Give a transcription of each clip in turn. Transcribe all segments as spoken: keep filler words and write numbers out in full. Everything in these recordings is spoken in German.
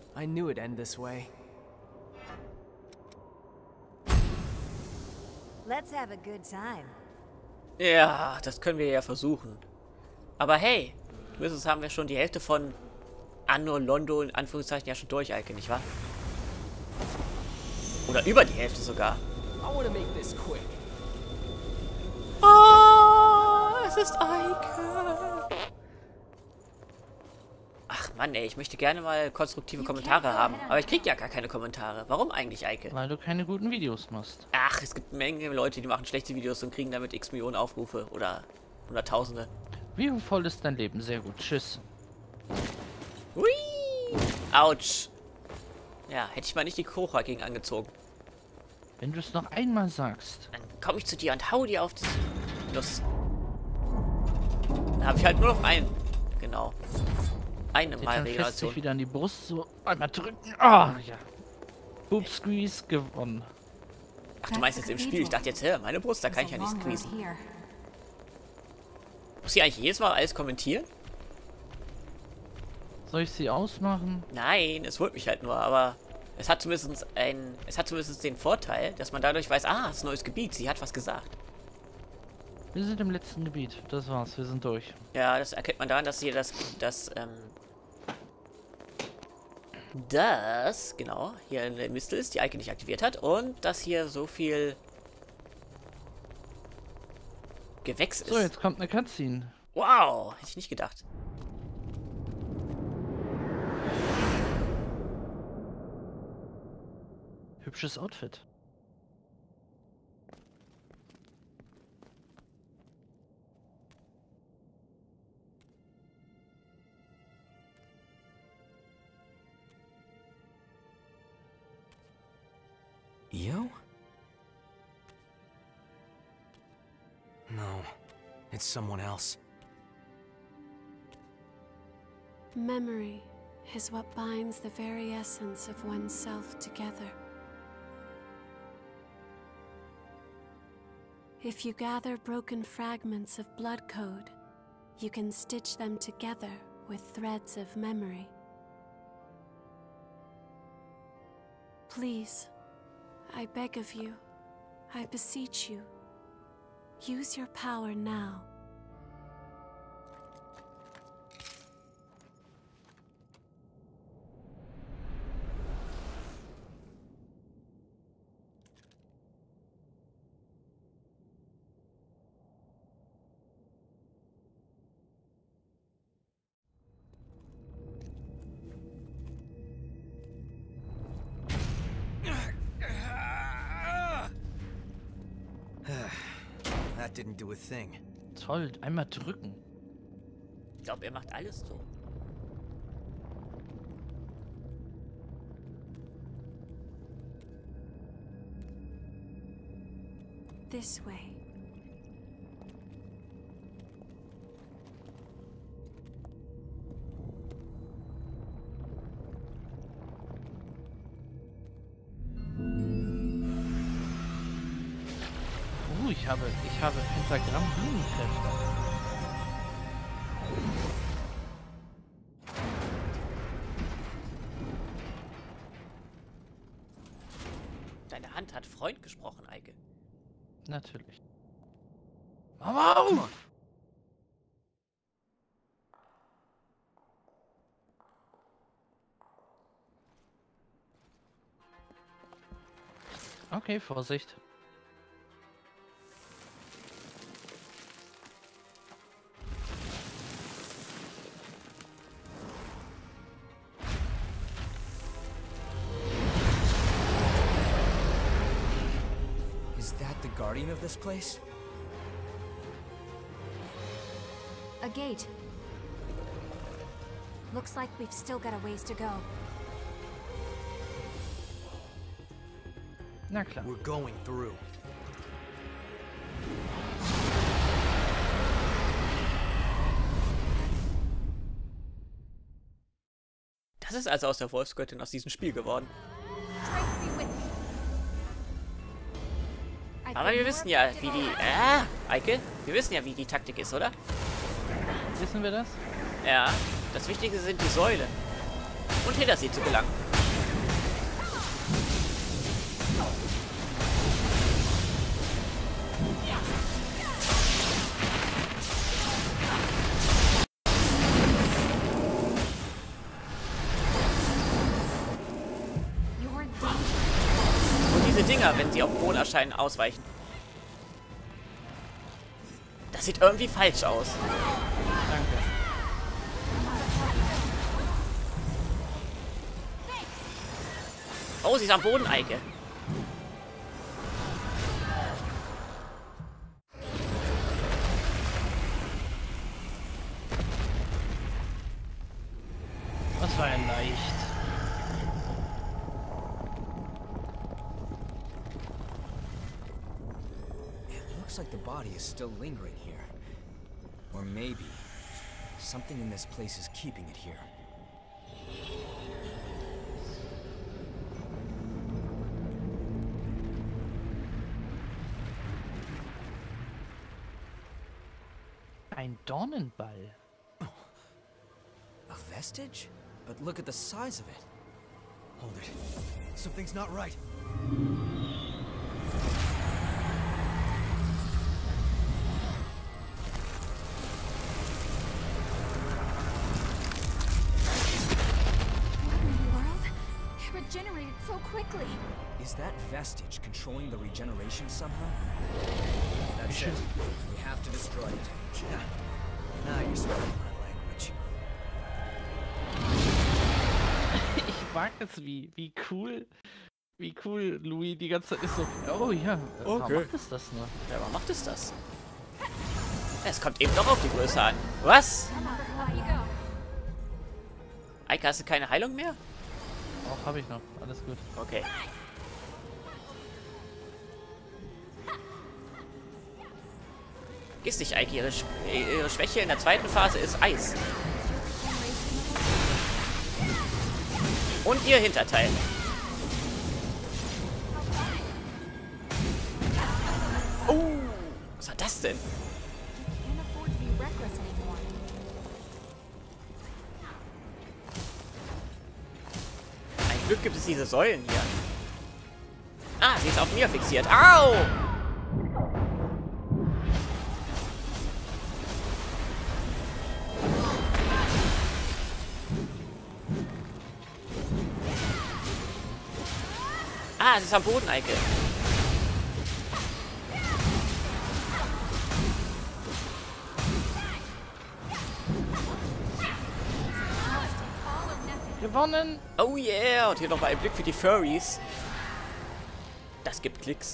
I knew it'd end this way. Let's have a good time. Ja, das können wir ja versuchen. Aber hey, zumindest haben wir schon die Hälfte von Anno Londo in Anführungszeichen ja schon durch, Eike, nicht wahr? Oder über die Hälfte sogar. I wanna make this quick. Oh, es ist Eike. Ach Mann, ey, ich möchte gerne mal konstruktive Kommentare haben. Aber ich krieg ja gar keine Kommentare. Warum eigentlich, Eike? Weil du keine guten Videos machst. Ach, es gibt eine Menge Leute, die machen schlechte Videos und kriegen damit x Millionen Aufrufe. Oder Hunderttausende. Wie voll ist dein Leben? Sehr gut. Tschüss. Hui! Autsch. Ja, hätte ich mal nicht die Kocha gegen angezogen. Wenn du es noch einmal sagst. Dann komme ich zu dir und hau dir auf die Nuss. Dann habe ich halt nur noch einen. Genau. Eine Mal Dann fest Regeneration. sich wieder an die Brust, so einmal drücken. Ah, ja. Boop Squeeze gewonnen. Ach, du meinst jetzt im Spiel? Ich dachte jetzt, hä, meine Brust, da kann ich ja nicht squeezen. Muss ich eigentlich jedes Mal alles kommentieren? Soll ich sie ausmachen? Nein, es holt mich halt nur, aber es hat zumindest ein, es hat zumindest den Vorteil, dass man dadurch weiß, ah, es ist ein neues Gebiet, sie hat was gesagt. Wir sind im letzten Gebiet. Das war's, wir sind durch. Ja, das erkennt man daran, dass hier das, das, ähm, das, genau, hier eine Mistel ist, die Eike nicht aktiviert hat und dass hier so viel Gewächs ist. So, jetzt kommt eine Cutscene. Wow, hätte ich nicht gedacht. Hübsches Outfit. Yo? No, it's someone else. Memory is what binds the very essence of oneself together. If you gather broken fragments of blood code, you can stitch them together with threads of memory. Please, I beg of you, I beseech you, use your power now. That didn't do a thing. Toll, einmal drücken. Ich glaube, er macht alles so. This way. Uh, ich habe, ich habe Pentagramm Blumenkräfte. Deine Hand hat Freund gesprochen, Eike. Natürlich. Mama auf! Okay, Vorsicht. Is that the guardian of this place? A gate. Looks like we've still got a ways to go. Na klar. We're going through. Das ist also aus der Wolfsgöttin aus diesem Spiel geworden. Aber wir wissen ja, wie die... Ah, Eike, wir wissen ja, wie die Taktik ist, oder? Wissen wir das? Ja, das Wichtige sind die Säulen. und hinter sie zu gelangen. Und diese Dinger, wenn sie auf dem Boden erscheinen, ausweichen. Das sieht irgendwie falsch aus. Danke. Oh, sie ist am Boden, Eike. Das war ja leicht. It looks like the body is still lingering here. Or maybe something in this place is keeping it here. Ein Dornenball. A vestige? But look at the size of it. Hold it. Something's not right. What in the world? It regenerated so quickly. Is that vestige controlling the regeneration somehow? That's it. We have to destroy it. Now you're speaking my language. Ich mag es, wie, wie cool, wie cool Louis die ganze Zeit ist so, oh ja, warum Okay. macht es das nur? Ja, warum macht es das? Es kommt eben doch auf die Größe an. Was? How you go? Eike, hast du keine Heilung mehr? Auch habe ich noch, alles gut. Okay. Giss nicht, Eike. Ihre, Sch ihre Schwäche in der zweiten Phase ist Eis. Und ihr Hinterteil. Oh, was war das denn? Can't afford to be reckless anymore. Ein Glück gibt es diese Säulen hier. Ah, sie ist auf mir fixiert. Au! Ah, sie ist am Boden, Eike. Gewonnen! Oh yeah! Und hier nochmal ein Blick für die Furries. Das gibt Klicks.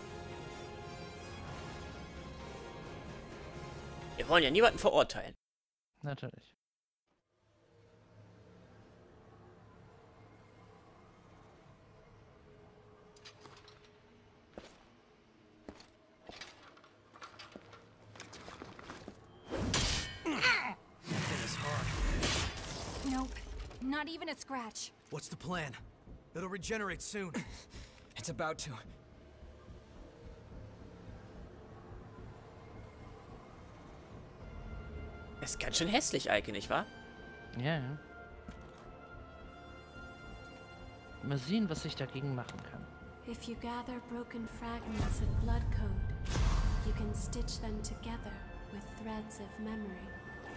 Wir wollen ja niemanden verurteilen. Natürlich. Nope. Not even a scratch. What's the plan? It'll regenerate soon. It's about to. Ist ganz schön hässlich, Eike, nicht wahr? Ja, ja. Mal sehen, was ich dagegen machen kann. If you gather broken fragments of blood code, you can stitch them together with threads of memory.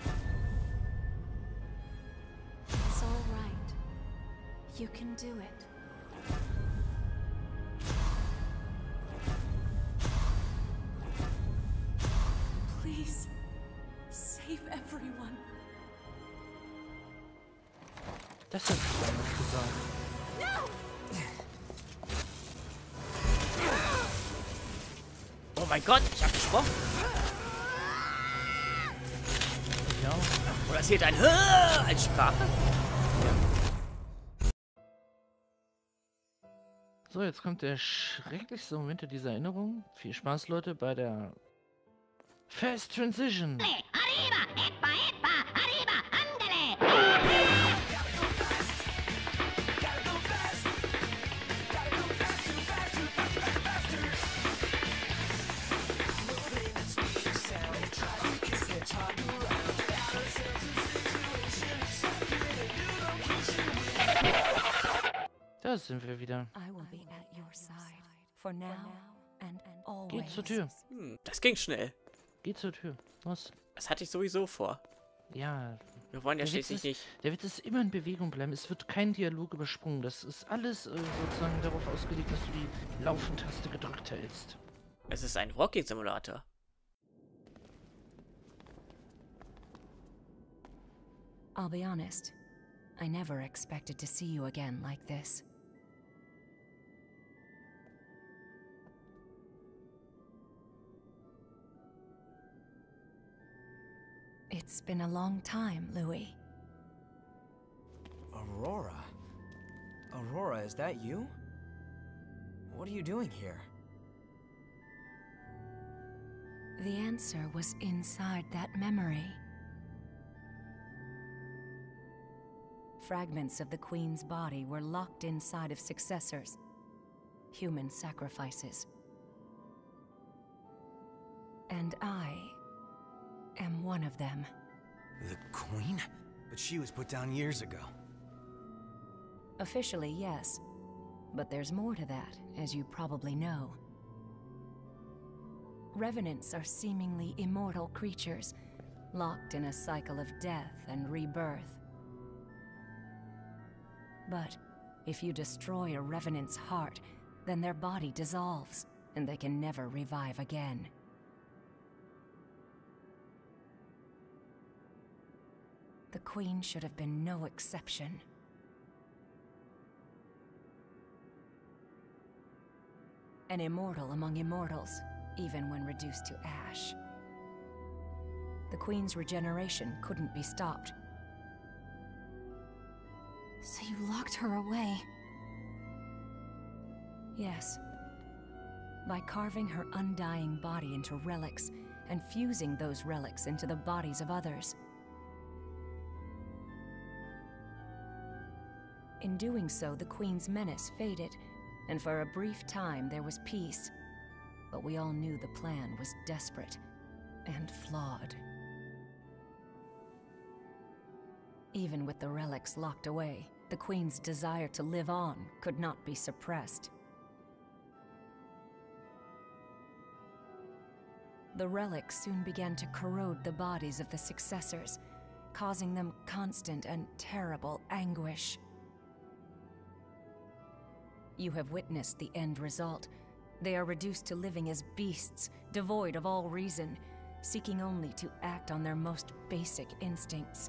It's all right. You can do it. Please, save everyone. Das hat sie damals gesagt. Oh mein Gott, ich hab gesprochen. Ich auch. Oder zählt ein Hör als Sprache? So, jetzt kommt der schrecklichste Moment dieser Erinnerung. Viel Spaß, Leute, bei der Fast Transition. Da sind wir wieder. I will be at your side. For now and always. Geht zur Tür. Hm, das ging schnell. Geht zur Tür. Los. Das hatte ich sowieso vor. Ja. Wir wollen ja Der Witz schließlich ist, nicht... der Witz ist immer in Bewegung bleiben. Es wird kein Dialog übersprungen. Das ist alles äh, sozusagen darauf ausgelegt, dass du die Laufentaste gedrückt hältst. Es ist ein Walking-Simulator. I'll be honest. I never expected to see you again like this. It's been a long time, Louis. Aurora? Aurora, is that you? What are you doing here? The answer was inside that memory. Fragments of the Queen's body were locked inside of successors. Human sacrifices. And I am one of them. The Queen? But she was put down years ago. Officially, yes. But there's more to that, as you probably know. Revenants are seemingly immortal creatures, locked in a cycle of death and rebirth. But if you destroy a Revenant's heart, then their body dissolves, and they can never revive again. The Queen should have been no exception. An immortal among immortals, even when reduced to ash. The Queen's regeneration couldn't be stopped. So you locked her away. Yes. By carving her undying body into relics and fusing those relics into the bodies of others. In doing so, the Queen's menace faded, and for a brief time there was peace. But we all knew the plan was desperate and flawed. Even with the relics locked away, the Queen's desire to live on could not be suppressed. The relics soon began to corrode the bodies of the successors, causing them constant and terrible anguish. You have witnessed the end result. They are reduced to living as beasts, devoid of all reason, seeking only to act on their most basic instincts.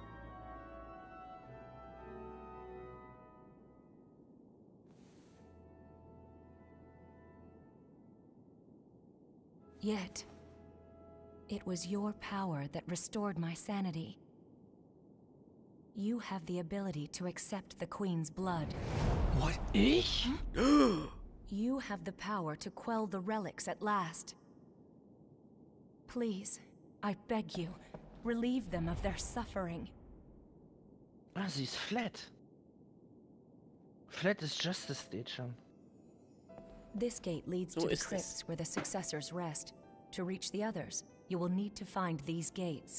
Yet, it was your power that restored my sanity. You have the ability to accept the Queen's blood. What? Ich? You have the power to quell the relics at last. Please, I beg you, relieve them of their suffering. Ah, sie ist flat. Flat ist Justice State schon. This gate leads So to the ist es. crypts where the successors rest. To reach the others, you will need to find these gates.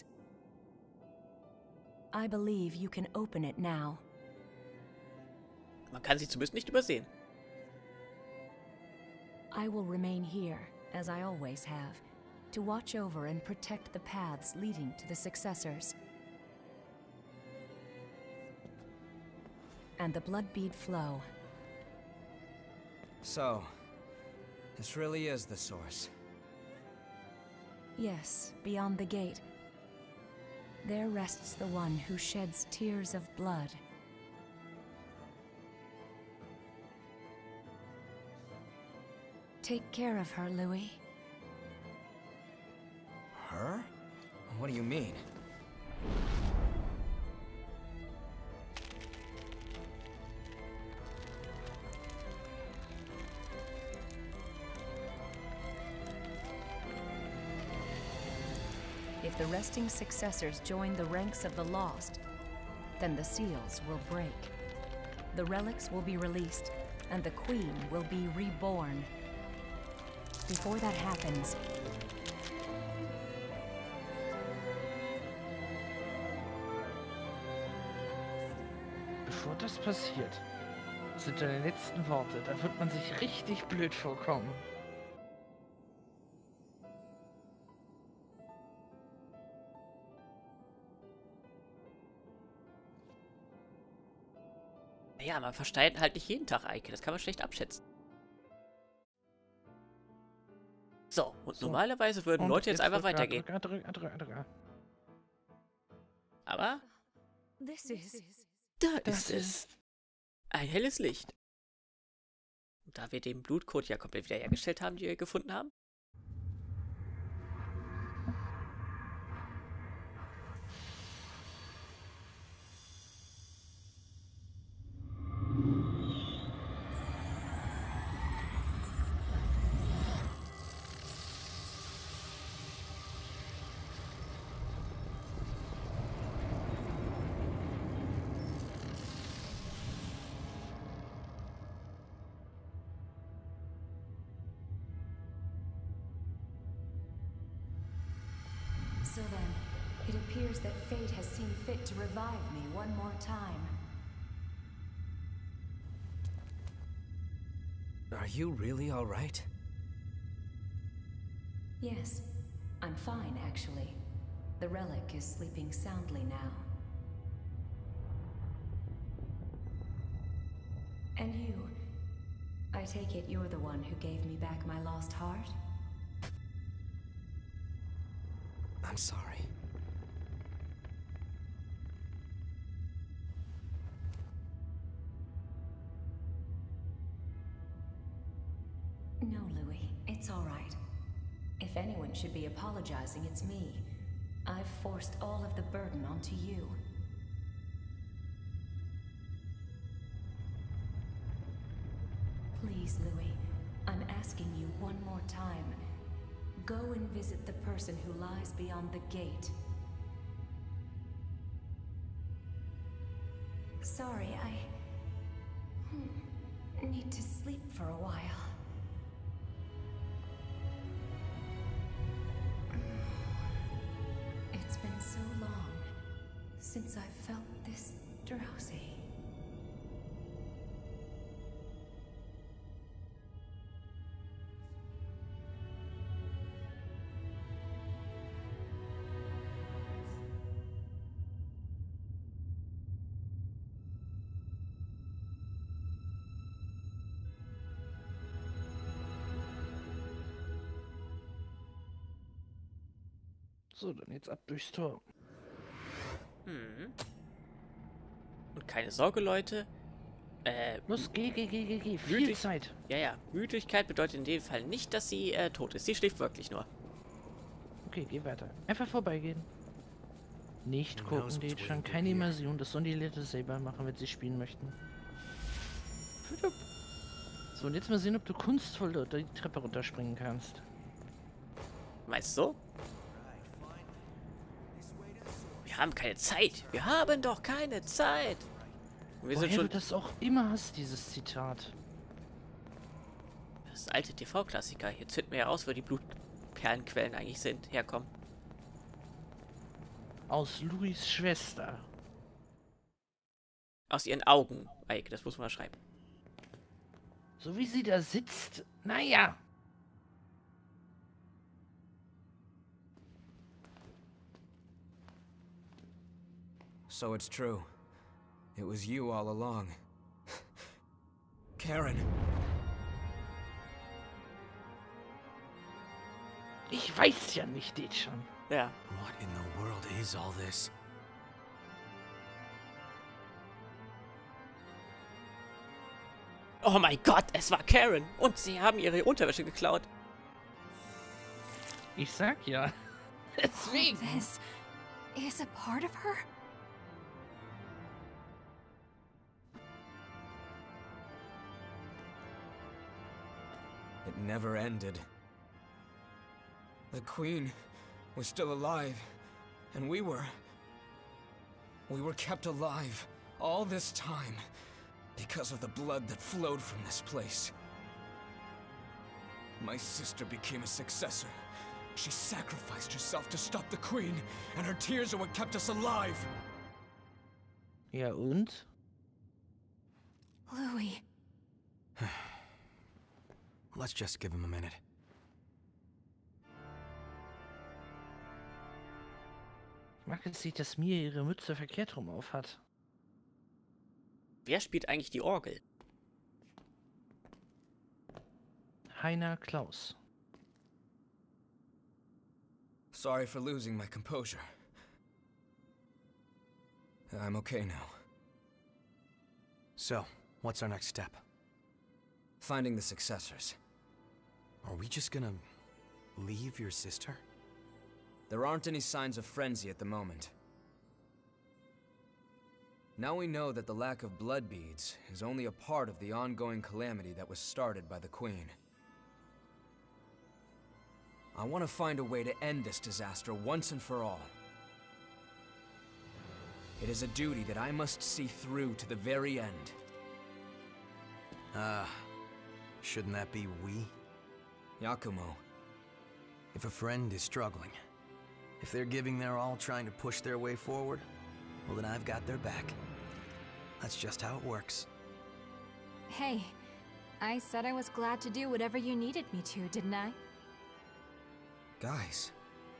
I believe you can open it now. Man kann sie zumindest nicht übersehen. I will remain here, as I always have, to watch over and protect the paths leading to the successors. And the blood bead flow. So, this really is the source. Yes, beyond the gate. There rests the one who sheds tears of blood. Take care of her, Louis. Her? What do you mean? If the resting successors join the ranks of the lost, then the seals will break. The relics will be released, and the Queen will be reborn. Before that happens, Bevor das passiert, Das sind deine letzten Worte. Da wird man sich richtig blöd vorkommen. Ja, man versteht halt nicht jeden Tag Eike. Das kann man schlecht abschätzen. So, und So. normalerweise würden Und Leute jetzt, einfach drück, weitergehen. drück, drück, drück, drück, drück. Aber This is. da Das ist es. Ein helles Licht. Und da wir den Blutcode ja komplett wiederhergestellt haben, die wir gefunden haben. So then, it appears that fate has seen fit to revive me one more time. Are you really all right? Yes, I'm fine, actually. The relic is sleeping soundly now. And you, I take it you're the one who gave me back my lost heart? I'm sorry. No, Louis, it's all right. If anyone should be apologizing, it's me. I've forced all of the burden onto you. Please, Louis, I'm asking you one more time. Go and visit the person who lies beyond the gate. Sorry, I hmm, need to sleep for a while. It's been so long since I felt this drowsy. So, dann jetzt ab durchs Tor. Hm. Und keine Sorge, Leute. Äh, Los, geh, geh, geh, geh, geh. Viel Müdig- Zeit. ja, ja. Müdigkeit bedeutet in dem Fall nicht, dass sie äh, tot ist. Sie schläft wirklich nur. Okay, geh weiter. Einfach vorbeigehen. Nicht Who gucken, knows die which way schon we'll keine be. Immersion. Das sollen die Leute selber machen, wenn sie spielen möchten. So, und jetzt mal sehen, ob du kunstvoll da die Treppe runterspringen kannst. Meinst du so? Wir haben keine Zeit. Wir haben doch keine Zeit. Und wir Woher sind schon... du das auch immer hast, dieses Zitat. Das ist alte T V-Klassiker. Jetzt finden wir ja raus, wo die Blutperlenquellen eigentlich sind, herkommen. Aus Louis' Schwester. Aus ihren Augen. Eike, das muss man schreiben. So wie sie da sitzt. Naja. So it's true. It was you all along. Karen. Ich weiß ja nicht, den schon. Ja. What in the world is all this? Oh mein Gott, es war Karen. Und sie haben ihre Unterwäsche geklaut. Ich sag ja. Deswegen. This is a part of her? It never ended. The Queen was still alive, and we were... We were kept alive all this time because of the blood that flowed from this place. My sister became a successor. She sacrificed herself to stop the Queen, and her tears are what kept us alive. Ja, und? Louis, Let's just give him a minute. Ich mag es nicht, dass Mia ihre Mütze verkehrt rum auf hat. Wer spielt eigentlich die Orgel? Heiner Klaus. Sorry for losing my composure. I'm okay now. So, what's our next step? Finding the successors. Are we just gonna leave your sister? There aren't any signs of frenzy at the moment. Now we know that the lack of blood beads is only a part of the ongoing calamity that was started by the Queen. I want to find a way to end this disaster once and for all. It is a duty that I must see through to the very end. Ah, uh, shouldn't that be we? Yakumo. If a friend is struggling, if they're giving their all trying to push their way forward, well then I've got their back. That's just how it works. Hey, I said I was glad to do whatever you needed me to, didn't I? Guys.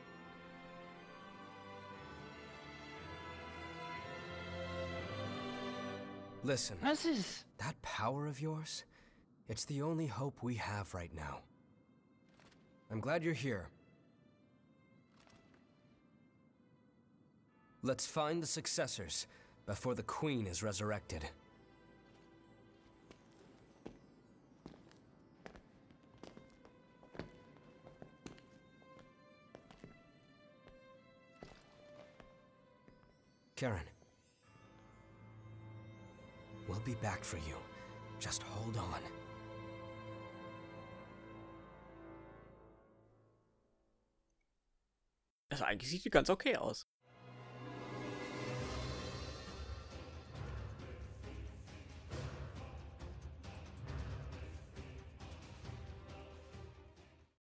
Listen, Was ist? that power of yours, it's the only hope we have right now. I'm glad you're here. Let's find the successors before the Queen is resurrected. Karen. We'll be back for you. Just hold on. Also eigentlich sieht die ganz okay aus.